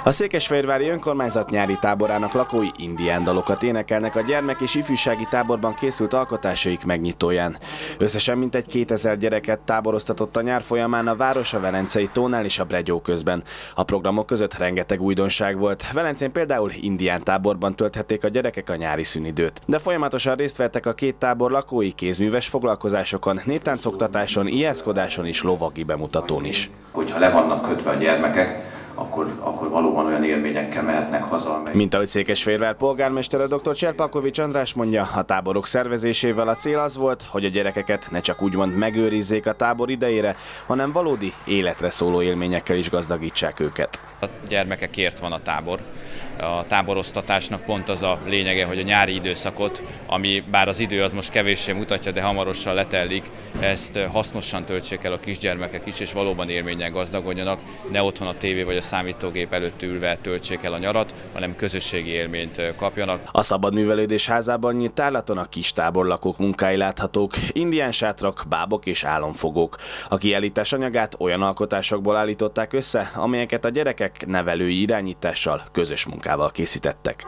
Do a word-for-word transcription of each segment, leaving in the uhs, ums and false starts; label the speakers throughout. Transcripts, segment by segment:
Speaker 1: A székesfehérvári önkormányzat nyári táborának lakói indián dalokat énekelnek a gyermek- és ifjúsági táborban készült alkotásaik megnyitóján. Összesen mintegy kétezer gyereket táboroztatott a nyár folyamán a város, a Velencei tónál és a Bregyó közben. A programok között rengeteg újdonság volt. Velencén például indián táborban tölthették a gyerekek a nyári szünidőt. De folyamatosan részt vettek a két tábor lakói kézműves foglalkozásokon, néptáncoktatáson, ijeszkodáson és lovagi bemutatón is.
Speaker 2: Hogyha le vannak kötve a gyermekek, Akkor, akkor valóban olyan élményekkel mehetnek haza.
Speaker 1: Mint ahogy Székesfehérvár polgármestere dr. Cserpalkovics András mondja, a táborok szervezésével a cél az volt, hogy a gyerekeket ne csak úgymond megőrizzék a tábor idejére, hanem valódi életre szóló élményekkel is gazdagítsák őket.
Speaker 3: A gyermekekért van a tábor. A táboroztatásnak pont az a lényege, hogy a nyári időszakot, ami bár az idő az most kevéssé mutatja, de hamarosan letellik, ezt hasznosan töltsék el a kisgyermekek is, és valóban élménnyel gazdagodjanak, ne otthon a tévé vagy a számítógép előtt ülve töltsék el a nyarat, hanem közösségi élményt kapjanak.
Speaker 1: A Szabadművelődés Házában nyílt tárlaton a kis táborlakók munkái láthatók, indián sátrak, bábok és álomfogók. A kiállítás anyagát olyan alkotásokból állították össze, amelyeket a gyerekek nevelői irányítással, közös munkával készítettek.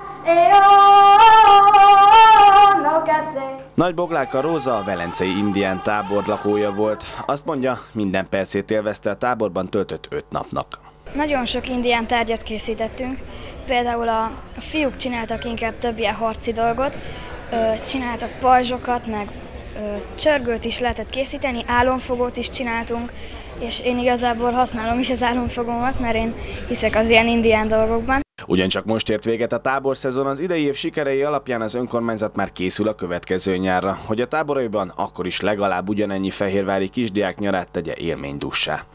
Speaker 1: Nagy Boglárka Róza a velencei indián tábor lakója volt. Azt mondja, minden percét élvezte a táborban töltött öt napnak.
Speaker 4: Nagyon sok indián tárgyat készítettünk, például a, a fiúk csináltak inkább több ilyen harci dolgot, csináltak pajzsokat, meg csörgőt is lehetett készíteni, álomfogót is csináltunk, és én igazából használom is az álomfogómat, mert én hiszek az ilyen indián dolgokban.
Speaker 1: Ugyancsak most ért véget a táborszezon, az idei év sikerei alapján az önkormányzat már készül a következő nyárra, hogy a táboraiban akkor is legalább ugyanennyi fehérvári kisdiák nyarát tegye élménydússá.